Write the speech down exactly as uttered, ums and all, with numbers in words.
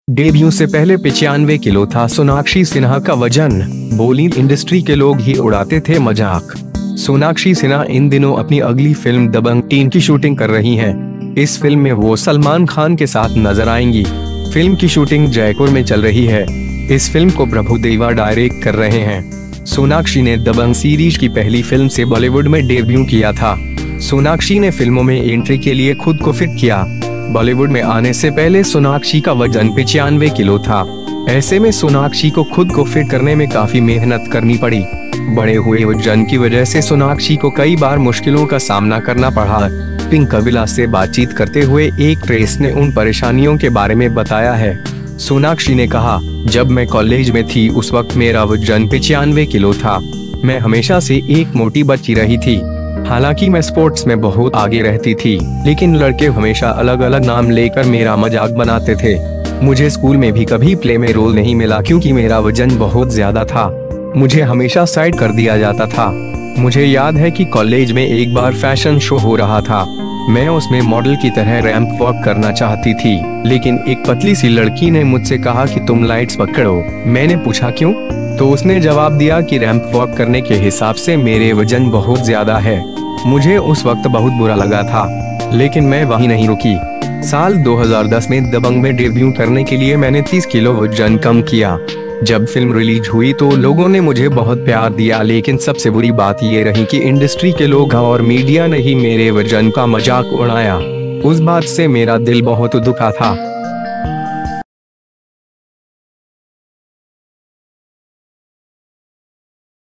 Debut से पहले पिचानवे kilo था सोनाक्षी सिन्हा का वजन। बॉलीवुड इंडस्ट्री के लोग ही उड़ाते थे मजाक। सोनाक्षी सिन्हा इन दिनों अपनी अगली फिल्म दबंग तीन की शूटिंग कर रही हैं। इस फिल्म में वो सलमान खान के साथ नजर आएंगी। फिल्म की शूटिंग जयपुर में चल रही है। इस फिल्म को प्रभु देवा डायरेक्ट कर रहे हैं। सोनाक्षी ने दबंग सीरीज की पहली फिल्म से बॉलीवुड में डेब्यू किया था। सोनाक्षी ने फिल्मों में एंट्री के लिए खुद को फिट किया। बॉलीवुड में आने से पहले सोनाक्षी का वजन पचानवे किलो था। ऐसे में सोनाक्षी को खुद को फिट करने में काफी मेहनत करनी पड़ी। बढ़े हुए वजन की वजह से सोनाक्षी को कई बार मुश्किलों का सामना करना पड़ा। पिंक कविला से बातचीत करते हुए एक प्रेस ने उन परेशानियों के बारे में बताया है। सोनाक्षी ने कहा, जब मैं कॉलेज में थी उस वक्त मेरा वजन पचानवे किलो था। मैं हमेशा से एक मोटी बच्ची रही थी। हालांकि मैं स्पोर्ट्स में बहुत आगे रहती थी, लेकिन लड़के हमेशा अलग अलग नाम लेकर मेरा मजाक बनाते थे। मुझे स्कूल में भी कभी प्ले में रोल नहीं मिला क्योंकि मेरा वजन बहुत ज्यादा था। मुझे हमेशा साइड कर दिया जाता था। मुझे याद है कि कॉलेज में एक बार फैशन शो हो रहा था। मैं उसमें मॉडल की तरह रैंप वॉक करना चाहती थी, लेकिन एक पतली सी लड़की ने मुझसे कहा कि तुम लाइट्स पकड़ो। मैंने पूछा क्यों, तो उसने जवाब दिया कि रैंप वॉक करने के हिसाब से मेरे वजन बहुत ज्यादा है। मुझे उस वक्त बहुत बुरा लगा था, लेकिन मैं वहीं नहीं रुकी। साल दो हज़ार दस में दबंग में डेब्यू करने के लिए मैंने तीस किलो वजन कम किया। जब फिल्म रिलीज हुई तो लोगों ने मुझे बहुत प्यार दिया, लेकिन सबसे बुरी बात ये रही कि इंडस्ट्री के लोग और मीडिया ने ही मेरे वजन का मजाक उड़ाया। उस बात से मेरा दिल बहुत दुखा था।